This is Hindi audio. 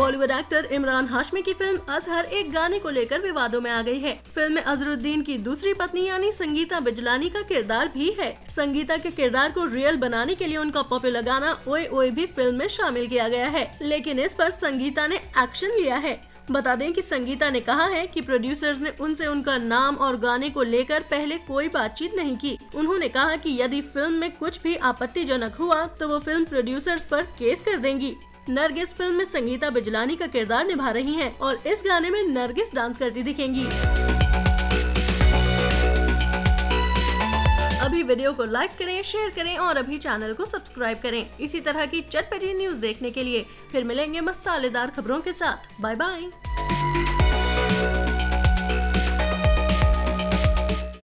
बॉलीवुड एक्टर इमरान हाशमी की फिल्म अजहर एक गाने को लेकर विवादों में आ गई है। फिल्म में अजहरुद्दीन की दूसरी पत्नी यानी संगीता बिजलानी का किरदार भी है। संगीता के किरदार को रियल बनाने के लिए उनका पॉपुलर गाना ओए ओए भी फिल्म में शामिल किया गया है, लेकिन इस पर संगीता ने एक्शन लिया है। बता दें कि संगीता ने कहा है कि प्रोड्यूसर्स ने उनसे उनका नाम और गाने को लेकर पहले कोई बातचीत नहीं की। उन्होंने कहा कि यदि फिल्म में कुछ भी आपत्तिजनक हुआ तो वो फिल्म प्रोड्यूसर्स पर केस कर देंगी। नरगिस फिल्म में संगीता बिजलानी का किरदार निभा रही हैं और इस गाने में नरगिस डांस करती दिखेंगी। अभी वीडियो को लाइक करें, शेयर करें और अभी चैनल को सब्सक्राइब करें इसी तरह की चटपटी न्यूज देखने के लिए। फिर मिलेंगे मसालेदार खबरों के साथ। Bye bye.